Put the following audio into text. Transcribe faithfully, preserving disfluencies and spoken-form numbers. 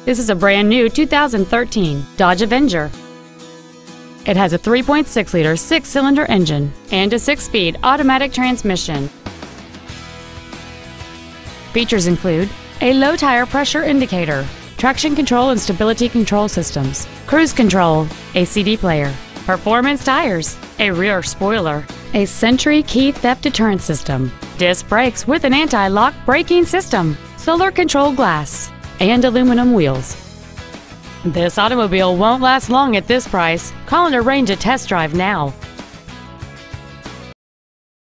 This is a brand new two thousand thirteen Dodge Avenger. It has a three point six liter six-cylinder engine and a six-speed automatic transmission. Features include a low tire pressure indicator, traction control and stability control systems, cruise control, a C D player, performance tires, a rear spoiler, a Sentry key theft deterrent system, disc brakes with an anti-lock braking system, solar control glass, and aluminum wheels. This automobile won't last long at this price. Call and arrange a test drive now.